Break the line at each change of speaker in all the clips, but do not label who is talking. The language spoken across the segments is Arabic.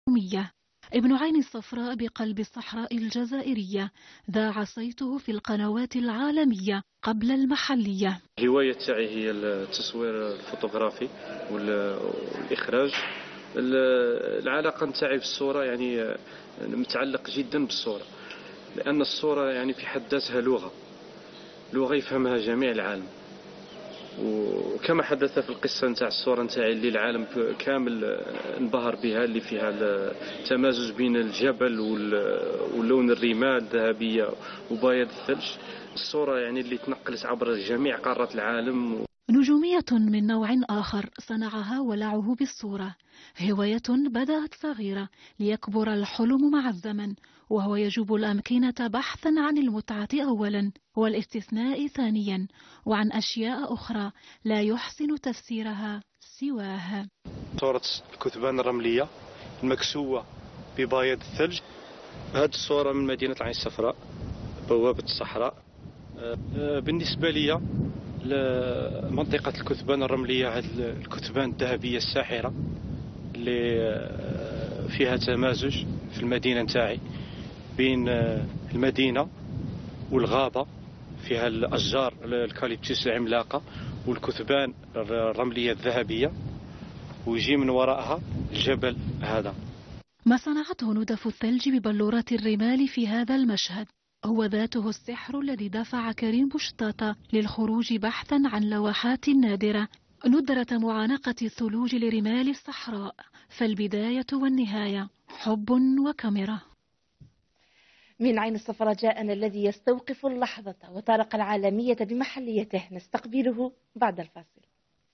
اليومية. ابن عين الصفراء بقلب الصحراء الجزائرية ذاع صيته في القنوات العالمية قبل المحلية.
هواية تاعي هي التصوير الفوتوغرافي والإخراج. العلاقة نتاعي بالصورة يعني متعلق جدا بالصورة، لأن الصورة يعني في حد ذاتها لغة يفهمها جميع العالم. وكما حدث في القصة نتاع الصورة نتاعي اللي العالم كامل انبهر بها، اللي فيها التمازج بين الجبل واللون الرماد الذهبية وبياض الثلج. الصورة يعني اللي تنقلت عبر جميع قارات العالم.
نجومية من نوع آخر صنعها ولعه بالصورة. هواية بدأت صغيرة ليكبر الحلم مع الزمن، وهو يجوب الأمكنة بحثا عن المتعة أولا والاستثناء ثانيا، وعن أشياء أخرى لا يحسن تفسيرها سواها.
صورة الكثبان الرملية المكسوة ببياض الثلج. هذه الصورة من مدينة العين الصفراء بوابة الصحراء. بالنسبة لي لمنطقة الكثبان الرملية، هذه الكثبان الذهبية الساحرة اللي فيها تمازج في المدينة نتاعي بين المدينة والغابة، فيها الأشجار الكاليبتوس العملاقة والكثبان الرملية الذهبية، ويجي من وراءها الجبل هذا.
ما صنعته ندف الثلج ببلورة الرمال في هذا المشهد هو ذاته السحر الذي دفع كريم بوشطاطة للخروج بحثا عن لوحات نادرة، ندرة معانقة الثلوج لرمال الصحراء. فالبداية والنهاية حب وكاميرا.
من عين الصفراء جاءنا الذي يستوقف اللحظة وطارق العالمية بمحليته، نستقبله بعد الفاصل.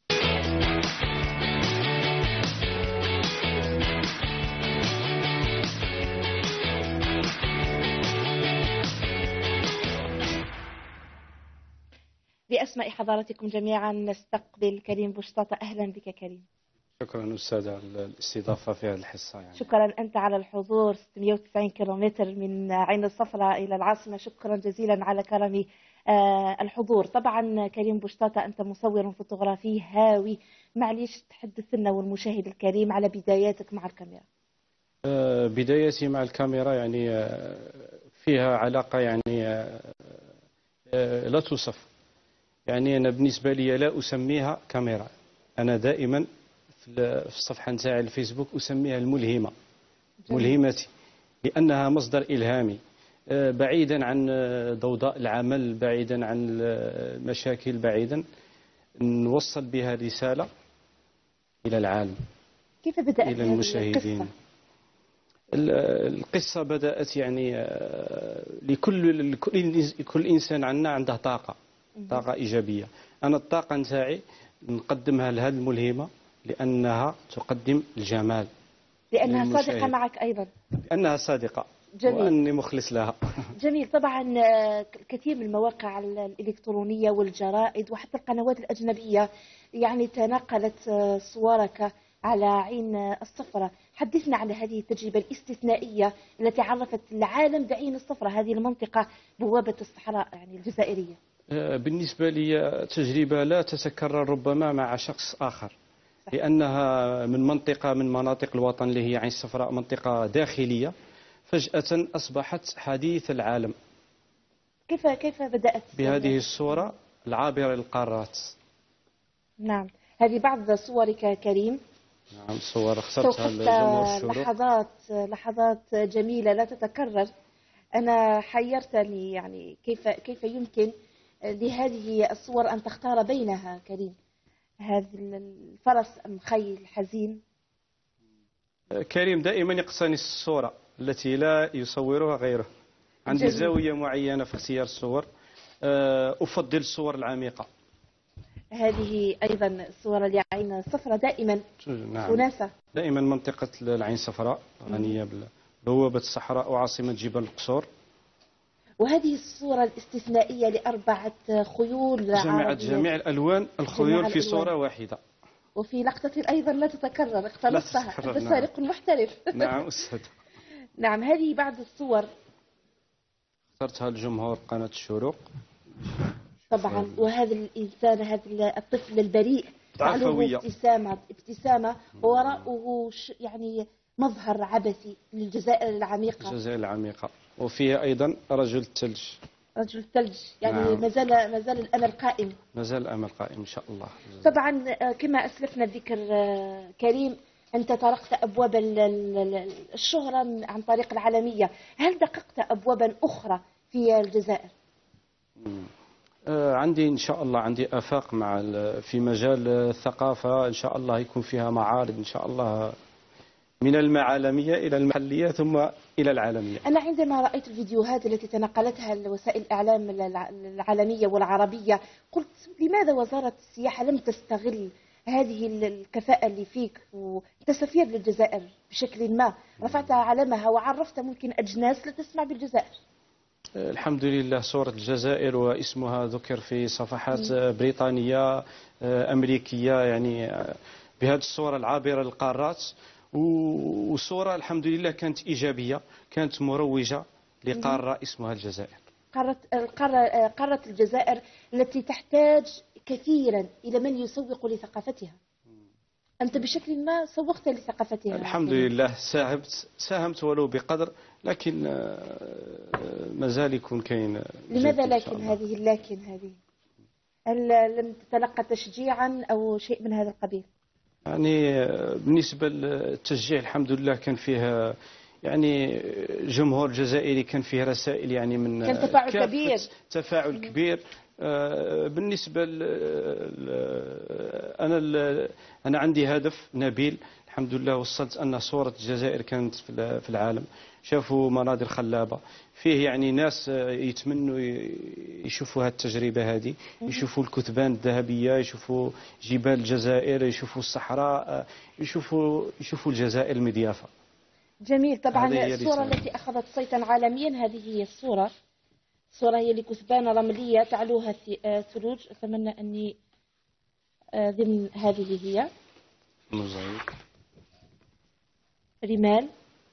بأسماء حضراتكم جميعا نستقبل كريم بوشطاطة. أهلا بك كريم.
شكرا أستاذة على الاستضافة في هذه الحصة. يعني
شكرا أنت على الحضور 690 كيلومتر من عين الصفراء إلى العاصمة، شكرا جزيلا على كرم الحضور. طبعا كريم بوشطاطة أنت مصور فوتوغرافي هاوي، معليش تحدث لنا والمشاهد الكريم على بداياتك مع الكاميرا.
بدايتي مع الكاميرا يعني فيها علاقة يعني لا توصف. يعني أنا بالنسبة لي لا أسميها كاميرا، أنا دائما في الصفحة نتاعي الفيسبوك أسميها الملهمة. ملهمتي لأنها مصدر إلهامي، بعيدا عن ضوضاء العمل، بعيدا عن المشاكل، بعيدا نوصل بها رسالة إلى العالم.
كيف بدأت
إلى المشاهدين؟ القصة بدأت يعني لكل إنسان عنده طاقة إيجابية. أنا الطاقة نتاعي نقدمها لهذه الملهمة لأنها تقدم الجمال،
لأنها صادقة معك أيضا.
لأنها صادقة.
جميل.
وأني مخلص لها.
جميل. طبعا كثير من المواقع الإلكترونية والجرائد وحتى القنوات الأجنبية يعني تناقلت صورك على عين الصفراء. حدثنا عن هذه التجربة الاستثنائية التي عرفت العالم بعين الصفراء، هذه المنطقة بوابة الصحراء يعني الجزائرية.
بالنسبة لي تجربة لا تتكرر ربما مع شخص آخر، لأنها من منطقة من مناطق الوطن اللي هي عين الصفراء، منطقة داخلية، فجأة أصبحت حديث العالم.
كيف بدأت
بهذه الصورة العابرة للقارات؟
نعم، هذه بعض صورك كريم.
نعم، صور اخترتها لجمهور الشروق.
لحظات جميلة لا تتكرر. أنا حيرتني يعني كيف يمكن لهذه الصور أن تختار بينها كريم؟ هذا الفرس أم خيل حزين؟
كريم دائما يقتني الصورة التي لا يصورها غيره. عندي جميل. زاوية معينة في اختيار الصور، أفضل الصور العميقة.
هذه أيضا الصور العين الصفراء دائما.
نعم.
أناسة
دائما منطقة العين الصفراء غنية بوابة الصحراء وعاصمة جبال القصور.
وهذه الصورة الاستثنائية ل4 خيول
جميع الألوان، الخيول في صورة واحدة
وفي لقطة أيضا لا تتكرر. اختلطتها أنت سارق محترف.
نعم أستاذ.
نعم، هذه بعض الصور
اخترتها لجمهور قناة الشروق
طبعا. وهذا الإنسان، هذا الطفل البريء،
عفوية،
ابتسامة ووراءه يعني مظهر عبثي للجزائر العميقة.
الجزائر العميقة، وفيها أيضا رجل الثلج.
رجل الثلج، يعني
نعم.
ما زال الأمل قائم.
ما زال الأمل قائم إن شاء الله.
طبعا كما أسلفنا الذكر كريم، أنت طرقت أبواب الشهرة عن طريق العالمية، هل دققت أبوابا أخرى في الجزائر؟
عندي إن شاء الله، عندي آفاق في مجال الثقافة إن شاء الله، يكون فيها معارض إن شاء الله من المعالمية إلى المحلية ثم إلى العالمية.
أنا عندما رأيت الفيديوهات التي تناقلتها وسائل الإعلام العالمية والعربية قلت لماذا وزارة السياحة لم تستغل هذه الكفاءة اللي فيك وتسفير للجزائر بشكل ما، رفعت علمها وعرفت ممكن أجناس لا تسمع بالجزائر.
الحمد لله صورة الجزائر واسمها ذكر في صفحات بريطانية أمريكية، يعني بهذه الصورة العابرة للقارات، وصورة الحمد لله كانت إيجابية، كانت مروجة لقارة اسمها الجزائر.
قارة الجزائر التي تحتاج كثيرا إلى من يسوق لثقافتها. أنت بشكل ما سوقت لثقافتها.
الحمد لله ساهمت ولو بقدر، لكن ما زال يكون كاين.
لماذا لكن هذه هل لم تتلقى تشجيعا أو شيء من هذا القبيل؟
يعني بالنسبة للتشجيع الحمد لله كان فيه يعني جمهور جزائري، كان فيه رسائل يعني من
كان تفاعل كبير.
بالنسبة أنا عندي هدف نبيل الحمد لله، وصلت أن صورة الجزائر كانت في العالم، شافوا مناظر خلابة فيه، يعني ناس يتمنوا يشوفوا هذه التجربة هذه، يشوفوا الكثبان الذهبية، يشوفوا جبال الجزائر، يشوفوا الصحراء، يشوفوا الجزائر المضيافة.
جميل. طبعا الصورة التي أخذت صيتا عالميا هذه هي الصورة هي لكثبان رملية تعلوها ثلوج. أتمنى أني ضمن هذه هي
موزايك
رمال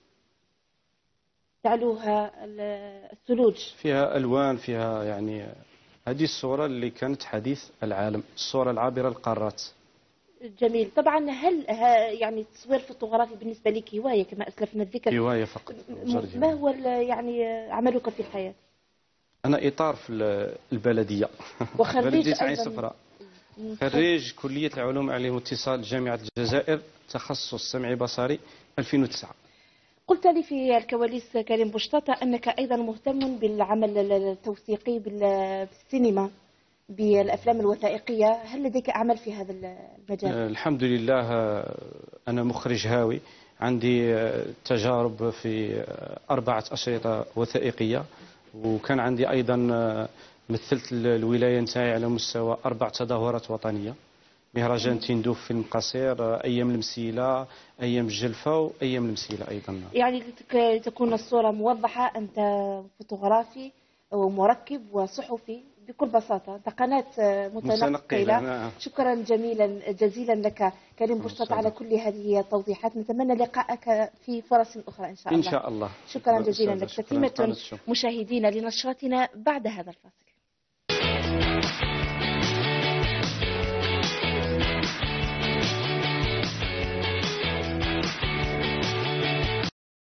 تعلوها الثلوج،
فيها ألوان، فيها يعني هذه الصورة اللي كانت حديث العالم، الصورة العابرة للقارات.
جميل. طبعا هل يعني التصوير الفوتوغرافي بالنسبة لك هواية كما أسلفنا الذكر؟
هواية فقط.
ما هو يعني عملك في الحياة؟
أنا إطار في البلدية
وخريج
عين صفراء، خريج كلية العلوم الإعلام والاتصال جامعة الجزائر، تخصص سمعي بصري 2009.
قلت لي في الكواليس كريم بوشطاطة أنك أيضا مهتم بالعمل التوثيقي بالسينما، بالأفلام الوثائقية، هل لديك أعمال في هذا المجال؟
الحمد لله أنا مخرج هاوي، عندي تجارب في 4 أشرطة وثائقية، وكان عندي أيضا مثلت الولاية نتاعي على مستوى 4 تظاهرات وطنية، مهرجان تندوف فيلم قصير، أيام المسيلة، أيام الجلفة، وأيام المسيلة أيضا.
يعني تكون الصورة موضحة، أنت فوتوغرافي ومركب وصحفي بكل بساطة، أنت قناة متنقلة. شكرا جزيلا لك كريم بوشطاطة على كل هذه التوضيحات، نتمنى لقاءك في فرص أخرى إن شاء الله.
إن شاء الله.
شكرا جزيلا لك. تتمة مشاهدينا لنشرتنا بعد هذا الفاصل.